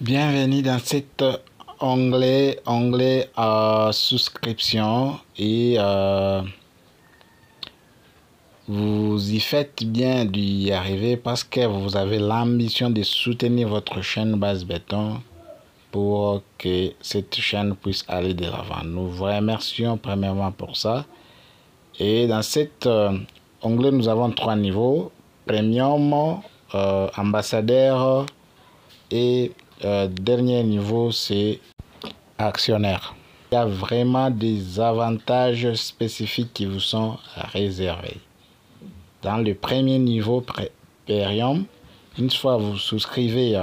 Bienvenue dans cet onglet souscription et vous y faites bien d'y arriver parce que vous avez l'ambition de soutenir votre chaîne Basse Béton pour que cette chaîne puisse aller de l'avant. Nous vous remercions premièrement pour ça. Et dans cet onglet, nous avons 3 niveaux: Premium, ambassadeur et dernier niveau, c'est actionnaire. Il y a vraiment des avantages spécifiques qui vous sont réservés. Dans le premier niveau Premium, une fois vous souscrivez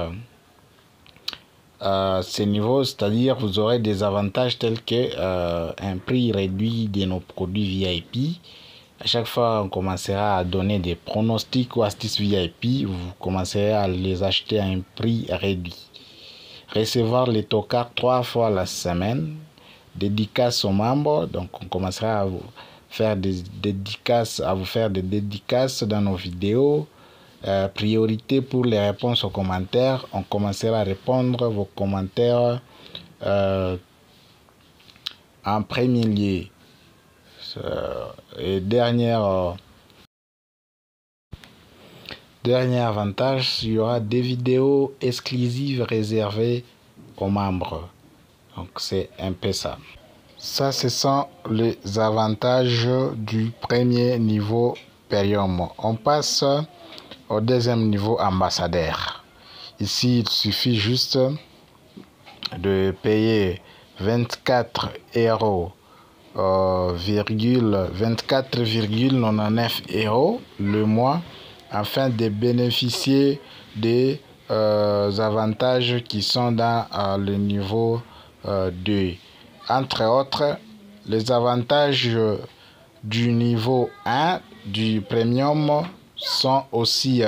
à ces niveaux, c'est-à-dire vous aurez des avantages tels que un prix réduit de nos produits VIP. À chaque fois, on commencera à donner des pronostics ou astuces VIP, vous commencerez à les acheter à un prix réduit. Recevoir les tocards 3 fois la semaine, dédicaces aux membres, donc on commencera à vous faire des dédicaces, dans nos vidéos. Priorité pour les réponses aux commentaires, on commencera à répondre vos commentaires en premier lieu. Et dernier avantage, il y aura des vidéos exclusives réservées aux membres. Donc c'est un peu ça. Ça, ce sont les avantages du premier niveau Premium. On passe au deuxième niveau ambassadeur. Ici, il suffit juste de payer 24,99 € le mois afin de bénéficier des avantages qui sont dans le niveau 2. Entre autres, les avantages du niveau 1 du Premium sont aussi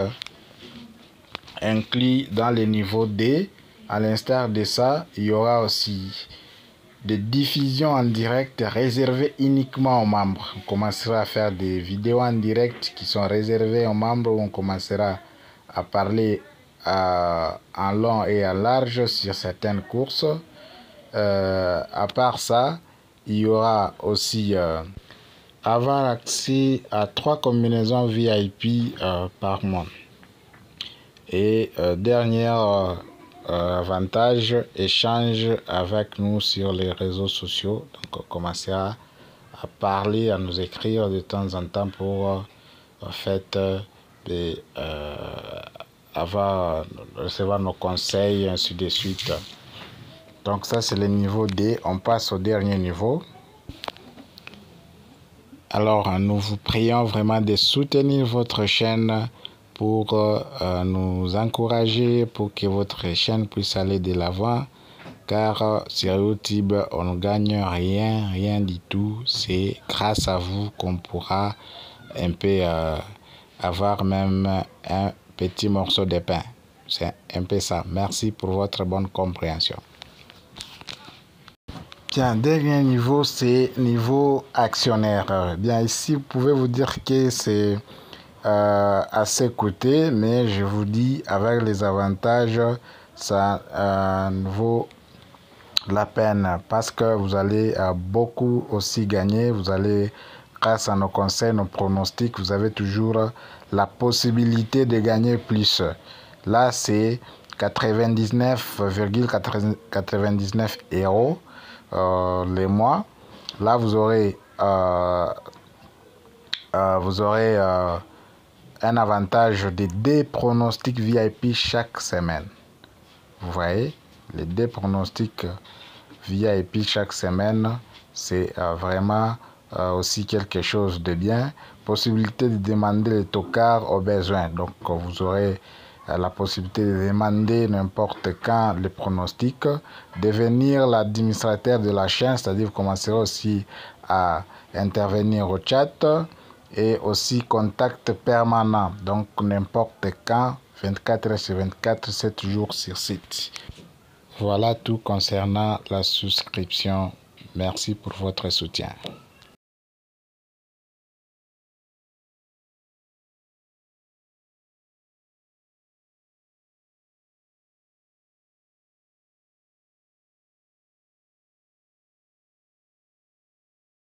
inclus dans le niveau D. À l'instar de ça, il y aura aussi des diffusions en direct réservées uniquement aux membres. On commencera à faire des vidéos en direct qui sont réservées aux membres, où on commencera à parler en long et en large sur certaines courses. À part ça, il y aura aussi avoir accès à 3 combinaisons VIP par mois. Et dernier avantage, échange avec nous sur les réseaux sociaux. Donc on commencera à parler, à nous écrire de temps en temps pour recevoir nos conseils, ainsi de suite. Donc ça, c'est le niveau D. On passe au dernier niveau. Alors, nous vous prions vraiment de soutenir votre chaîne pour nous encourager, pour que votre chaîne puisse aller de l'avant. Car sur YouTube, on ne gagne rien du tout. C'est grâce à vous qu'on pourra un peu avoir même un petit morceau de pain. C'est un peu ça. Merci pour votre bonne compréhension. Bien, dernier niveau, c'est niveau actionnaire. Bien, ici, vous pouvez vous dire que c'est assez coûteux, mais je vous dis, avec les avantages, ça vaut la peine parce que vous allez beaucoup aussi gagner. Vous allez, grâce à nos conseils, nos pronostics, vous avez toujours la possibilité de gagner plus. Là, c'est 99,99 € les mois. Là, vous aurez un avantage de 2 pronostics VIP chaque semaine. Vous voyez, les 2 pronostics VIP chaque semaine, c'est vraiment aussi quelque chose de bien. Possibilité de demander les tocards au besoin. Donc, vous aurez la possibilité de demander n'importe quand les pronostics, devenir l'administrateur de la chaîne, c'est-à-dire vous commencerez aussi à intervenir au chat et aussi contact permanent, donc n'importe quand, 24 h sur 24, 7 jours sur 7. Voilà tout concernant la souscription. Merci pour votre soutien.